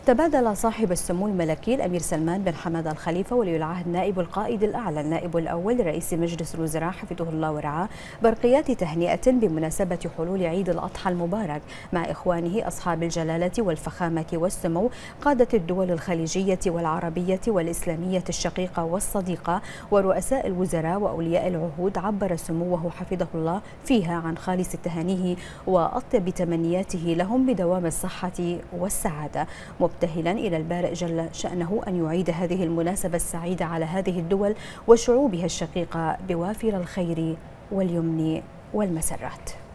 تبادل صاحب السمو الملكي الأمير سلمان بن حماد الخليفة ولي العهد نائب القائد الأعلى النائب الأول رئيس مجلس الوزراء حفظه الله ورعاه برقيات تهنئة بمناسبة حلول عيد الأضحى المبارك مع إخوانه أصحاب الجلالة والفخامة والسمو قادة الدول الخليجية والعربية والإسلامية الشقيقة والصديقة ورؤساء الوزراء وأولياء العهود. عبر سموه حفظه الله فيها عن خالص تهانيه وأطيب تمنياته لهم بدوام الصحة والسعادة، مبتهلا إلى البارئ جل شأنه أن يعيد هذه المناسبة السعيدة على هذه الدول وشعوبها الشقيقة بوافر الخير واليمن والمسرات.